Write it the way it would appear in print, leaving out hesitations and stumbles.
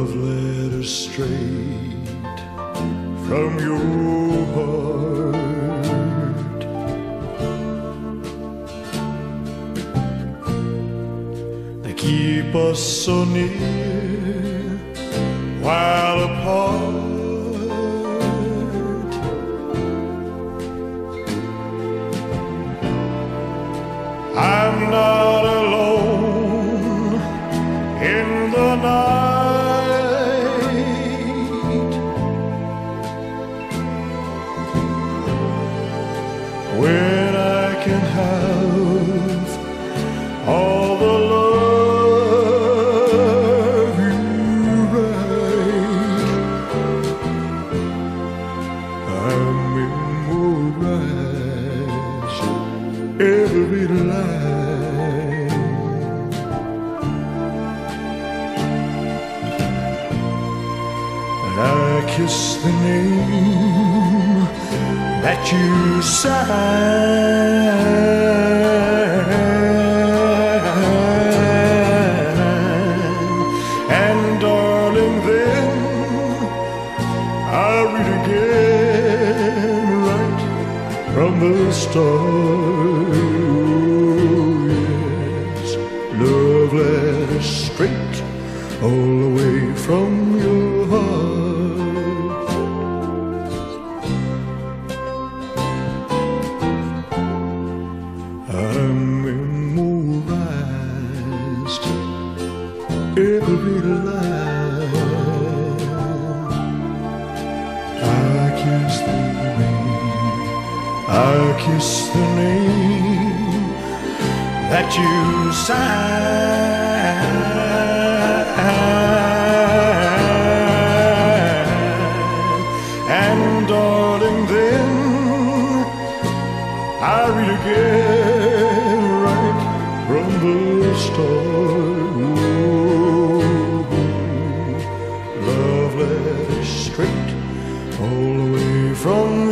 love letter straight from your heart. They keep us so near while apart. I'm not alone in the night when I can have all the love you write. I'm memorized every line. I kiss the name that you sign, and darling, then I read again right from the start. Yes, love letter straight all the way from your heart. I'm memorized every line. I kiss the name that you sign, and darling, then I read again right from the start. Love letter straight all the way from